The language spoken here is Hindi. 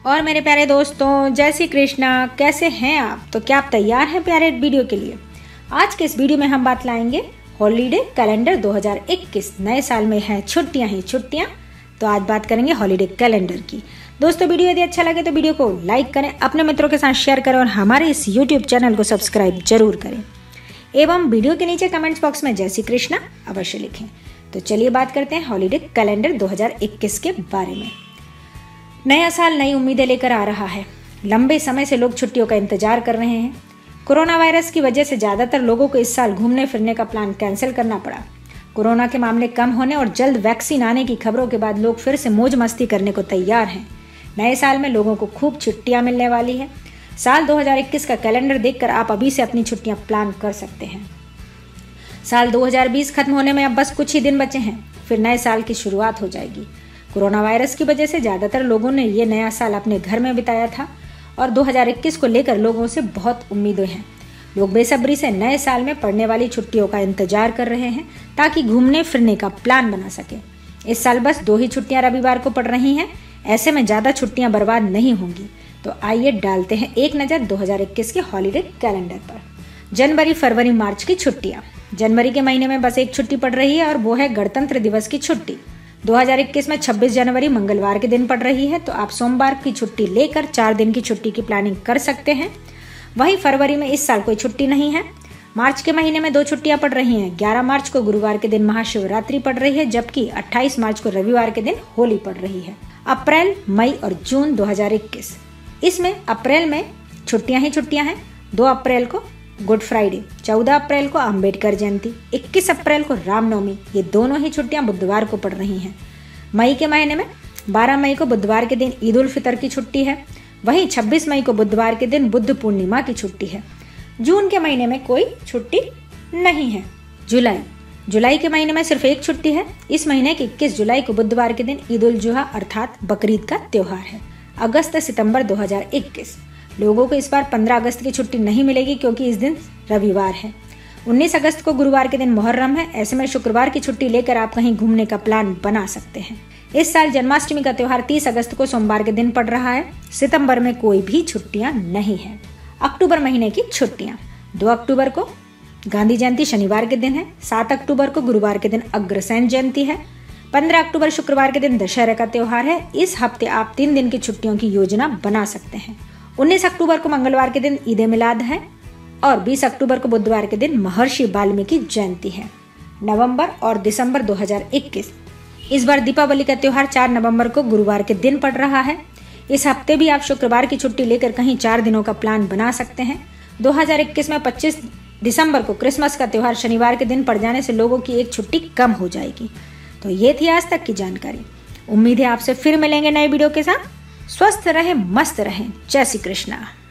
और मेरे प्यारे दोस्तों, जय श्री कृष्णा। कैसे हैं आप? तो क्या आप तैयार हैं प्यारे वीडियो के लिए? आज के इस वीडियो में हम बात लाएंगे हॉलीडे कैलेंडर 2021। नए साल में है छुट्टियां ही छुट्टियां, तो आज बात करेंगे हॉलीडे कैलेंडर की। दोस्तों, वीडियो यदि अच्छा लगे तो वीडियो को लाइक करें, अपने मित्रों के साथ शेयर करें और हमारे इस यूट्यूब चैनल को सब्सक्राइब जरूर करें एवं वीडियो के नीचे कमेंट्स बॉक्स में जय श्री कृष्णा अवश्य लिखें। तो चलिए बात करते हैं हॉलीडे कैलेंडर 2021 के बारे में। नया साल नई उम्मीदें लेकर आ रहा है। लंबे समय से लोग छुट्टियों का इंतजार कर रहे हैं। कोरोना वायरस की वजह से ज़्यादातर लोगों को इस साल घूमने फिरने का प्लान कैंसिल करना पड़ा। कोरोना के मामले कम होने और जल्द वैक्सीन आने की खबरों के बाद लोग फिर से मौज मस्ती करने को तैयार हैं। नए साल में लोगों को खूब छुट्टियां मिलने वाली है। साल 2021 का कैलेंडर देखकर आप अभी से अपनी छुट्टियां प्लान कर सकते हैं। साल 2020 खत्म होने में अब बस कुछ ही दिन बचे हैं, फिर नए साल की शुरुआत हो जाएगी। कोरोना वायरस की वजह से ज़्यादातर लोगों ने ये नया साल अपने घर में बिताया था और 2021 को लेकर लोगों से बहुत उम्मीदें हैं। लोग बेसब्री से नए साल में पड़ने वाली छुट्टियों का इंतजार कर रहे हैं ताकि घूमने फिरने का प्लान बना सके। इस साल बस 2 ही छुट्टियां रविवार को पड़ रही हैं, ऐसे में ज़्यादा छुट्टियां बर्बाद नहीं होंगी। तो आइए डालते हैं एक नज़र 2021 के हॉलीडे कैलेंडर पर। जनवरी, फरवरी, मार्च की छुट्टियां। जनवरी के महीने में बस एक छुट्टी पड़ रही है और वो है गणतंत्र दिवस की छुट्टी। 2021 में 26 जनवरी मंगलवार के दिन पड़ रही है, तो आप सोमवार की छुट्टी लेकर 4 दिन की छुट्टी की प्लानिंग कर सकते हैं। वहीं फरवरी में इस साल कोई छुट्टी नहीं है। मार्च के महीने में 2 छुट्टियां पड़ रही हैं। 11 मार्च को गुरुवार के दिन महाशिवरात्रि पड़ रही है, जबकि 28 मार्च को रविवार के दिन होली पड़ रही है। अप्रैल, मई और जून 2021, इसमें अप्रैल में छुट्टियां ही छुट्टियां हैं। 2 अप्रैल को गुड फ्राइडे, 14 अप्रैल को अंबेडकर जयंती, 21 अप्रैल को रामनवमी, ये दोनों ही छुट्टियां बुधवार को पड़ रही हैं। मई के महीने में 12 मई को बुधवार के दिन ईद उल फितर की छुट्टी है। वहीं 26 मई को बुधवार के दिन बुद्ध पूर्णिमा की छुट्टी है। जून के महीने में कोई छुट्टी नहीं है। जुलाई के महीने में सिर्फ एक छुट्टी है। इस महीने की 21 जुलाई को बुधवार के दिन ईद उल जुहा अर्थात बकरीद का त्योहार है। अगस्त सितंबर 2021, लोगों को इस बार 15 अगस्त की छुट्टी नहीं मिलेगी क्योंकि इस दिन रविवार है। 19 अगस्त को गुरुवार के दिन मुहर्रम है, ऐसे में शुक्रवार की छुट्टी लेकर आप कहीं घूमने का प्लान बना सकते हैं। इस साल जन्माष्टमी का त्योहार 30 अगस्त को सोमवार के दिन पड़ रहा है। सितंबर में कोई भी छुट्टियां नहीं है। अक्टूबर महीने की छुट्टियां। 2 अक्टूबर को गांधी जयंती शनिवार के दिन है। 7 अक्टूबर को गुरुवार के दिन अग्रसेन जयंती है। 15 अक्टूबर शुक्रवार के दिन दशहरा का त्योहार है। इस हफ्ते आप 3 दिन की छुट्टियों की योजना बना सकते हैं। 19 अक्टूबर को मंगलवार के दिन ईद ए मिलाद है और 20 अक्टूबर को बुधवार के दिन महर्षि वाल्मीकि जयंती है। नवंबर और दिसंबर 2021, इस बार दीपावली का त्योहार 4 नवंबर को गुरुवार के दिन पड़ रहा है। इस हफ्ते भी आप शुक्रवार की छुट्टी लेकर कहीं 4 दिनों का प्लान बना सकते हैं। 2021 में 25 दिसंबर को क्रिसमस का त्योहार शनिवार के दिन पड़ जाने से लोगों की एक छुट्टी कम हो जाएगी। तो ये थी आज तक की जानकारी। उम्मीद है आपसे फिर मिलेंगे नए वीडियो के साथ। स्वस्थ रहें, मस्त रहें। जय श्री कृष्णा।